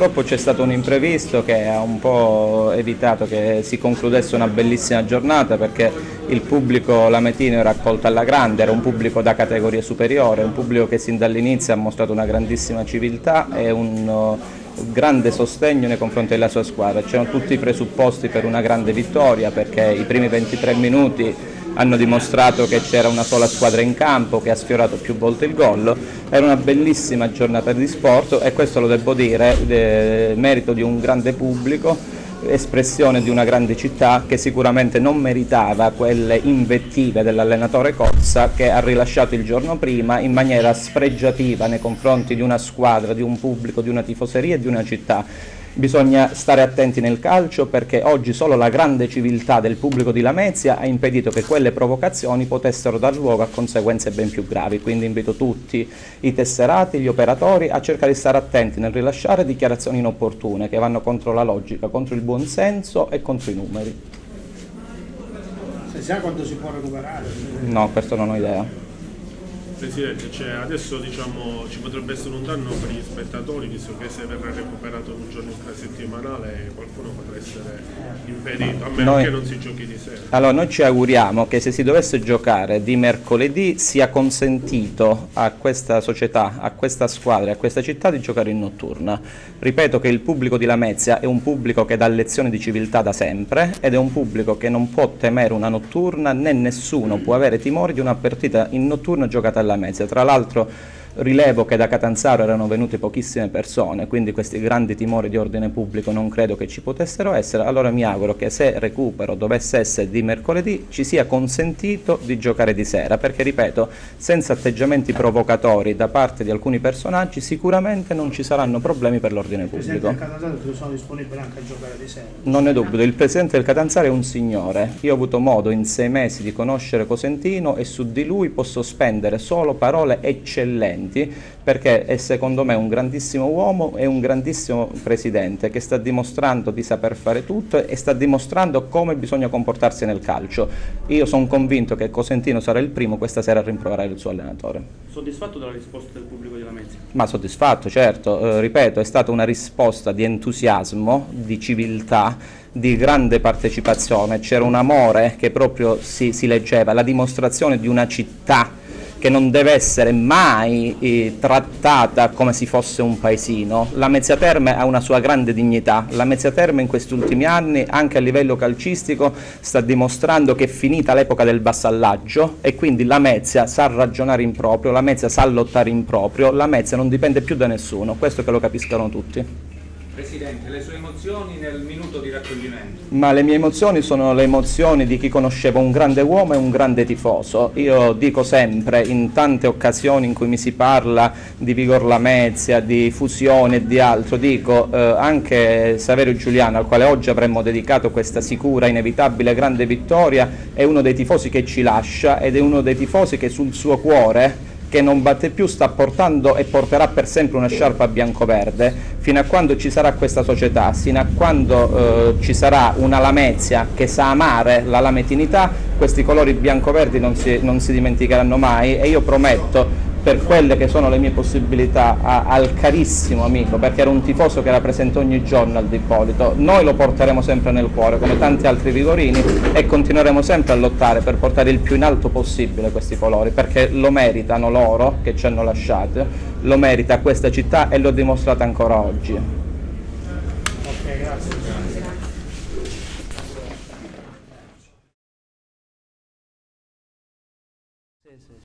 purtroppo c'è stato un imprevisto che ha un po' evitato che si concludesse una bellissima giornata, perché il pubblico lametino era accolto alla grande, era un pubblico da categoria superiore, un pubblico che sin dall'inizio ha mostrato una grandissima civiltà e un grande sostegno nei confronti della sua squadra. C'erano tutti i presupposti per una grande vittoria, perché i primi 23 minuti hanno dimostrato che c'era una sola squadra in campo che ha sfiorato più volte il gol. Era una bellissima giornata di sport e questo lo devo dire, merito di un grande pubblico, espressione di una grande città che sicuramente non meritava quelle invettive dell'allenatore Cozza, che ha rilasciato il giorno prima in maniera spregiativa nei confronti di una squadra, di un pubblico, di una tifoseria e di una città. Bisogna stare attenti nel calcio, perché oggi solo la grande civiltà del pubblico di Lamezia ha impedito che quelle provocazioni potessero dar luogo a conseguenze ben più gravi. Quindi invito tutti i tesserati, gli operatori a cercare di stare attenti nel rilasciare dichiarazioni inopportune che vanno contro la logica, contro il buonsenso e contro i numeri. Si sa quando si può recuperare? No, questo non ho idea. Presidente, adesso diciamo, ci potrebbe essere un danno per gli spettatori, visto che se verrà recuperato un giorno infrasettimanale qualcuno potrà essere impedito, a meno che non si giochi di sera. Allora noi ci auguriamo che se si dovesse giocare di mercoledì sia consentito a questa società, a questa squadra e a questa città di giocare in notturna. Ripeto che il pubblico di Lamezia è un pubblico che dà lezioni di civiltà da sempre ed è un pubblico che non può temere una notturna, né nessuno può avere timore di una partita in notturna giocata alla Lamezia. Tra l'altro rilevo che da Catanzaro erano venute pochissime persone, quindi questi grandi timori di ordine pubblico non credo che ci potessero essere. Allora mi auguro che se recupero dovesse essere di mercoledì ci sia consentito di giocare di sera, perché ripeto, senza atteggiamenti provocatori da parte di alcuni personaggi sicuramente non ci saranno problemi per l'ordine pubblico. Il Presidente del Catanzaro sono disponibili anche a giocare di sera? Non ne dubito, il Presidente del Catanzaro è un signore. Io ho avuto modo in 6 mesi di conoscere Cosentino e su di lui posso spendere solo parole eccellenti, perché è secondo me un grandissimo uomo e un grandissimo presidente che sta dimostrando di saper fare tutto e sta dimostrando come bisogna comportarsi nel calcio. Io sono convinto che Cosentino sarà il primo questa sera a rimproverare il suo allenatore. Soddisfatto della risposta del pubblico di Lamezia? Ma soddisfatto, certo, ripeto, è stata una risposta di entusiasmo, di civiltà, di grande partecipazione, c'era un amore che proprio si leggeva, la dimostrazione di una città che non deve essere mai trattata come se fosse un paesino. Lamezia Terme ha una sua grande dignità. Lamezia Terme in questi ultimi anni, anche a livello calcistico, sta dimostrando che è finita l'epoca del vassallaggio e quindi Lamezia sa ragionare in proprio, Lamezia sa lottare in proprio, Lamezia non dipende più da nessuno, questo che lo capiscano tutti. Presidente, le sue emozioni nel minuto di raccoglimento? Ma le mie emozioni sono le emozioni di chi conosceva un grande uomo e un grande tifoso. Io dico sempre, in tante occasioni in cui mi si parla di Vigor Lamezia, di fusione e di altro, dico anche Saverio Giuliano, al quale oggi avremmo dedicato questa sicura, inevitabile, grande vittoria, è uno dei tifosi che ci lascia ed è uno dei tifosi che sul suo cuore, che non batte più, sta portando e porterà per sempre una sciarpa bianco-verde. Fino a quando ci sarà questa società, fino a quando ci sarà una Lamezia che sa amare la lametinità, questi colori bianco-verdi non si dimenticheranno mai e io prometto, per quelle che sono le mie possibilità, al carissimo amico, perché era un tifoso che era presente ogni giorno al D'Ippolito, noi lo porteremo sempre nel cuore come tanti altri vigorini e continueremo sempre a lottare per portare il più in alto possibile questi colori, perché lo meritano loro che ci hanno lasciato, lo merita questa città e l'ho dimostrato ancora oggi. Ok, grazie.